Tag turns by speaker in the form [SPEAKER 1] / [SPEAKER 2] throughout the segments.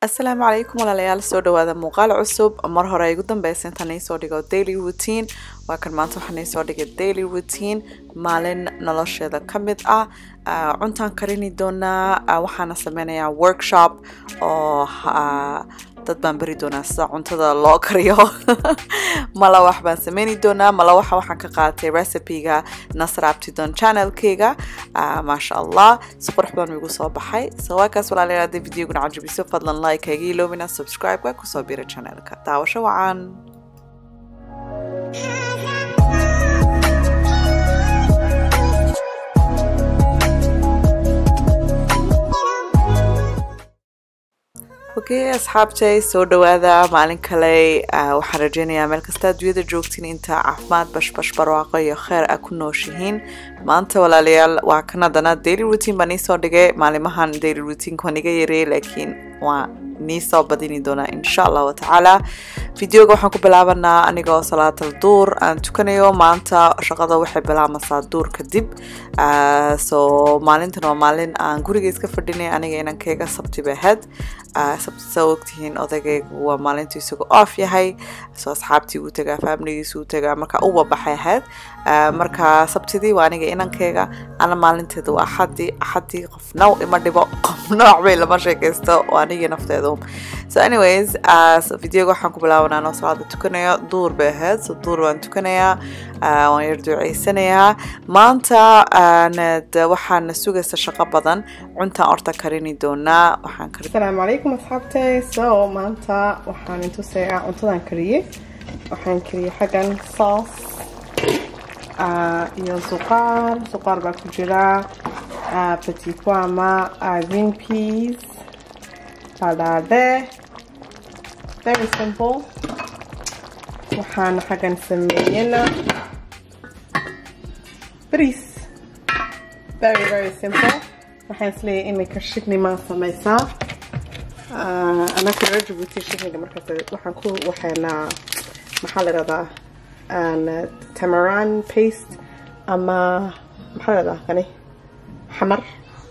[SPEAKER 1] السلام عليكم walaalayaal soo dhawaada muuqaal cusub mar hore ay ugu dambeysay intaan soo dhigo daily routine waa kan maanta waxaan soo dhigay daily routine maalin nolosheeda kamid ah cuntaan karini doonaa waxaan sameynayaa workshop oo dad baan bari doonaa sida cuntada loo kariyo mala wax baan sameeyni doonaa mala waxaan ka qaatay recipe-ga Nasr Abtidon channel-kayga maasha Allah si qurux badan ugu soo baxay soo kaas walaalayaal hadii video-gu cajibiso fadlan like iga iloobina subscribe ku soo biira channel-ka daawasho wacan Okay asxaabtay soo dhawaada maalin kale waxaan rajeynayaa meel kasta adduunyada joogtiin inta caafimaad bashbash barwaaqo iyo khayr ah ku nooshihiin maanta walaalayaal waa kan hadana daily routine baan soo dhigay maalimahan daily routine kan iga yareeyay laakiin waa niisoo badini doona insha Allah ta'ala videoga waxaan ku bilaabanaa aniga oo salaatul duur aan tukanayo maanta shaqada waxay bilaamaysaa duur kadib soo maalintan waa maalin aan guriga iska fadhinay aniga inankayga sabti baahad sabti sawogtiin odagaygu waa maalintii isagu off yahay soo asxaabtii uu tagaa family-giisu uu tagaa marka uu baxay ahayd marka sabtidii waa aniga inankayga ana maalinteedu waa axadii qofna ima dhibo qofna waxbay lama sheekaysto waa aniga nafteedu so anyways videoga waxaan ku bilaabanaa noo salaada tukanayo duur bay ahayd so duur waan tukanayaa waan yar duceysanayaa maanta waxaan sugaysa shaqo badan cuntaan orta karini doonaa waxaan karin
[SPEAKER 2] السلام عليكم أصحابتي سو مانتا وحان انتو ساعة انتظان كريه وحان كريه حقا صوص يو سقار باكو جرا بتي بواما green peas salade very simple وحان حقا نسمينا بريس very simple waxaan isleeyahay in ka shikni ma samaysaa ana ku rajbuti shikniga markaas waxaana maxaa la radaa tamarind paste ama maxaa la radaa kani xamar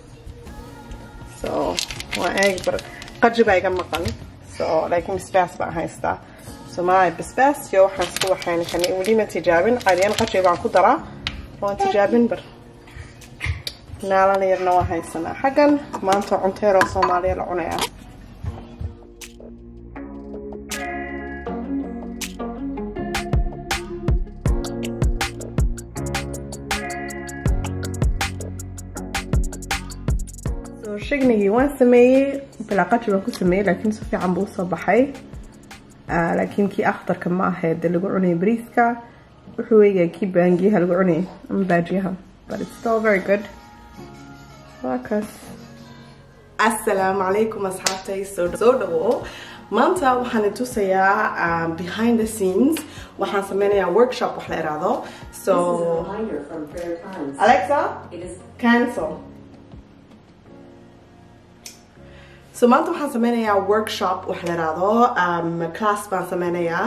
[SPEAKER 2] so waa eeg bar qajiba iga maqan so laakiin basbaas baan haystaa so ma basbaas iyo waxaan kani weli ma tijaabin caadiyan qajiba baan ku daraa waan tijaabin bar naalana yarna waa haysanaa xaggan maanta cunteero Soomaaliya la cunayaa so shignigii waan sameeyay bilaaqaji waan ku sameeyay laakiin si fiican buu soo baxay laakiin kii akhtarka ma ahayd lagu cunay bariiska wuxuu weeyay kii baangiyaha lagu cunay ama baajiyaha but it's still very good Wakas. Assalamu alaikum asxaabtay soo dhawo maanta waxaan tusayaa behind the scenes waxaan sameynayaa workshop wax la yiraahdo so Alexa it is cancel so maanta waxaan sameynayaa workshop wax la yiraahdo class baan sameynayaa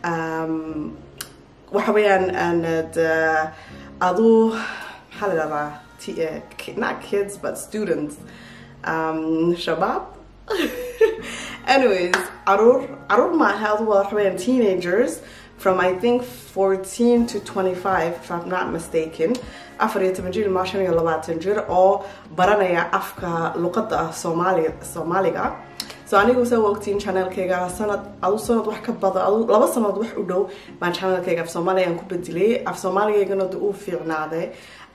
[SPEAKER 2] waxa weeyaan adu maxaa la yiraahdaa not kids but students shabab anyways arur ma hadu waa teenagers from I think 14 to 25 if I'm not mistaken afariyo jir maashan iyo 20 jir oo baranaya afka luqadda Soomaaliga so anigu soo waqtiin channel-kayga sanad wax ka badan 2 sanad wax u dhow baan channel-kayga Soomaaliyan ku bedelay af Soomaaligeena uu fiicnaaday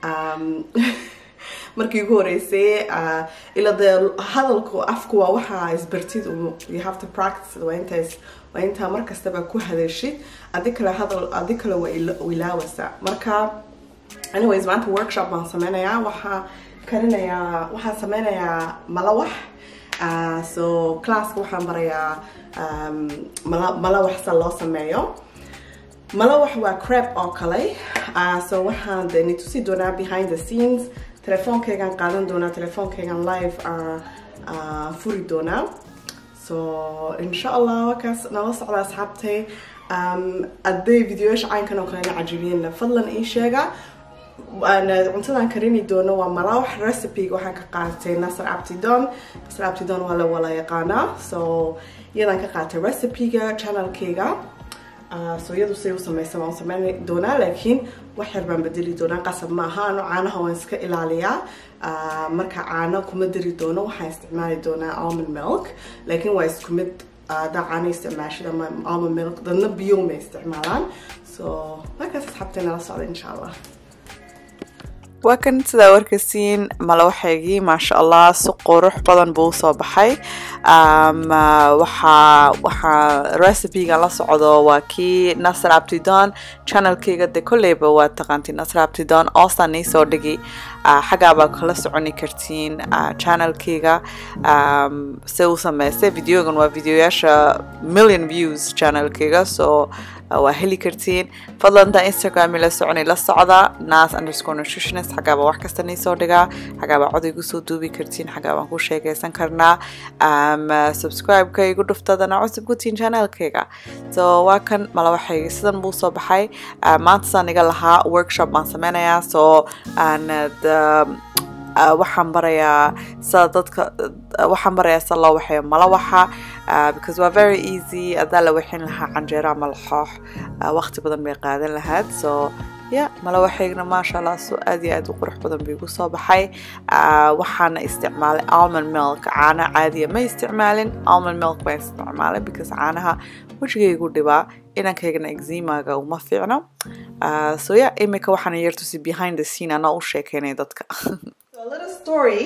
[SPEAKER 2] markii ugu horeysay ila hadalku afku waa waxa isbartid you have to practice waa inta markastaba ku hadashid adikala waa ilaawasa marka anyways maanta workshop baan sameynayaa waxaan sameynayaa malawax so class waxaan barayaa malawax sa loo sameeyo malawax waa crepe oo kale so waxaan tusi doonaa behind the scenes telefoonkaygaan qaadan doonaa telefoonkaygaan live furi doonaa so insha Allah wakaas nala socda asxaabtay hadday videoyaasha caynkan oo kale cajibiyeen fadlan ii sheega أنا cuntadan karini doono waa malawax recipe waxaan ka qaatay Nasr Abtidon wala yaqaana so iyadan ka qaatay recipe-ga channel-kayga so iyadu say u samaysan waan samayn doonaa laakiin wax yar baan bedeli doonaa qasab ma aha ano caanaha waan iska ilaaliyaa marka caano kuma dari doono waxaan isticmaali doonaa almond milk laakiin waa isku mid da caano isticmaashada almond milk dadna biyo ma isticmaalaan so markaas asxaabteena la socda insha Allah
[SPEAKER 1] وكان سدا وركسين ملوحيجي ما شاء الله سوق روح بدن بوصو بحي وحا ريسيبي على صعوده وكي نصر عبتدان channel كي قد كله بوا تقنتي نصر عبتدان أصلا نيسو دقي حاجة بكلا سعني كرتين channel كيغا سو سمسه فيديو جن وفيديوهاش million views channel كيغا so وهلي كرتين فضلا دا انستغرام لا سعني لا صعدا ناس _nutritionist حاجة wax kasta نيسو دقا حاجة عودي قصو دوبي كرتين حاجة وانكو sheekaysan karnaa subscribe كي يقول دفتادنا عصب كوتين channel كيغا so واكن ملوحي سيدان بو soo baxay maanta saan iga lahaa workshop baan sameynaya so waxaan barayaa sida loo waxeeyo malawaxa because waa very easy adaa la waxin lahaa canjeera ama laxoox waqti badan bay qaadan lahayd so yeah malawaxeygna maasha Allah so aad iyo aad u qurux badan bay igu soo baxay waxaana isticmaalay almond milk caana caadiya ma isticmaalin almond milk baan isticmaalay because caanaha wajigaygu dhibaa inankayga eczema-ga uma fiicno so yeah imika waxaan yartu si behind the scene ana u sheekeynay dadka
[SPEAKER 2] So a little story.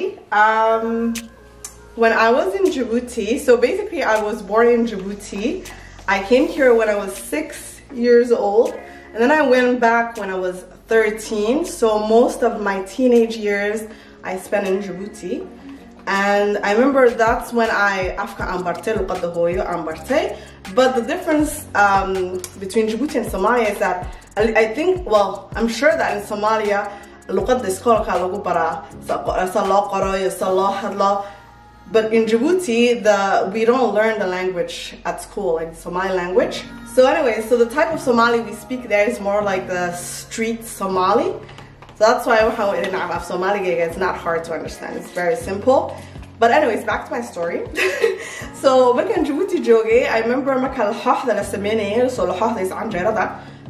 [SPEAKER 2] When I was in Djibouti, so basically I was born in Djibouti. I came here when I was 6 years old, and then I went back when I was 13. So most of my teenage years I spent in Djibouti. And I remember that's when I Afka Ambarte, Ambarte. But the difference between Djibouti and Somalia is that I think, well, I'm sure that in Somalia luqadda iskoolka lagu baraa sa loo qorayo sa loo hadlo but in Djibouti we don't learn the language at school like the Somali language so anyway so the type of Somali we speak there is more like the street Somali so that's why in Somali it's not hard to understand it's very simple but anyways back to my story so markaan Djibouti joogay I remember marka laxooxda la sameeyay so laxooxda is canjeerada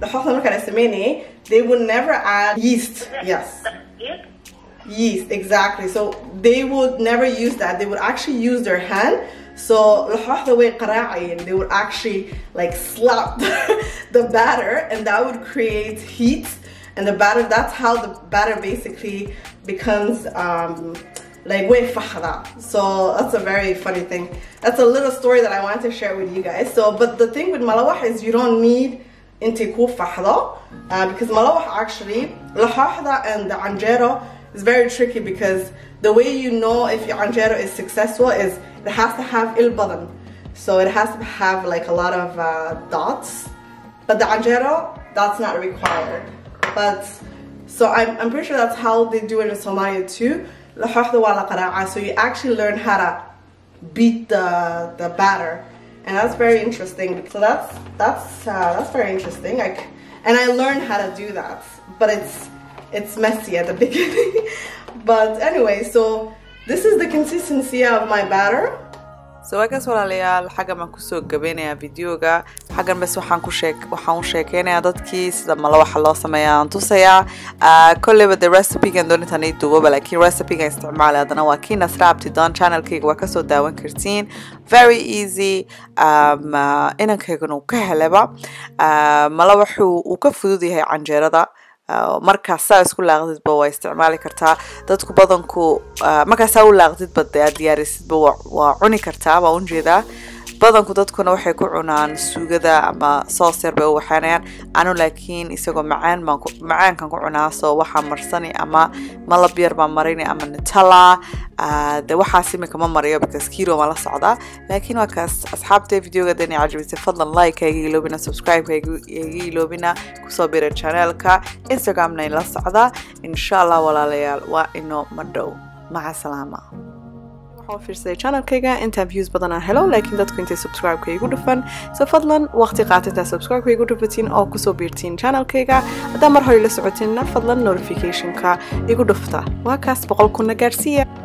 [SPEAKER 2] they would never add yeast. Yes. Yeast, exactly. So they would never use that. They would actually use their hand. So they would actually like slap the batter and that would create heat. And the batter, that's how the batter basically becomes like way fahda. So that's a very funny thing. That's a little story that I wanted to share with you guys. So, but the thing with malawah is you don't need because malawah actually laxooxda and the anjero is very tricky because the way you know if your anjero is successful is it has to have ilbadan so it has to have like a lot of dots but the anjero that's not required but so I'm pretty sure that's how they do it in Somalia too laxooxda waa la qaraaca so you actually learn how to beat the batter and that's very interesting so that's very interesting and I learned how to do that but it's messy at the beginning but anyway so this is the consistency of my batter
[SPEAKER 1] so wakas walaalayaal xaga ma ku soo gabeynaya videoga xagan bas waxaan u sheekeynaya dadkii sida malawaxa loo sameeyaa tusaya kolleyba the recipe kan doontaan ay duubo laakiin recipe kan isticmaal adana waa kii Nasr Abtidon channel kayga waa ka soo daawan kartiin very easy inankayga uu ka helaba malawaxu uu ka fudud yahay canjeerada markaas saa isku laaqdidba waa isticmaali kartaa dadku badanku markaas u laaqdidba diyaarisidba waa cuni kartaa waa unjeedaa badanku dadkuna waxay ku cunaan suugada ama sauce yar bay u waxaanayaan anu laakiin isagoo macaankan ku cunaa soo waxaa marsani ama malab yar baan marini ama Nutella de waxaas imika ma mariyo because kiro ma la socda laakiin waa kaas asxaabta videoga dani cajabisay fadlan like kayga iloobina subscribe kayga iloobina kusoo bira channelka Instagramna la socda insha Allah walaalayaal waa inoo madhow maca salaama waxaan fiirsaday channelkayga inta views badan aan helo laakiin dadku intay subscribe-ka igu dhufan so fadlan waqti qaatataa subscribe-ka igu dhufatiin oo kusoo biirtiin channelkayga haddaa mar hore la socotinna fadlan notification-ka igu dhufta waa kaas 100 kuna gaarsiiya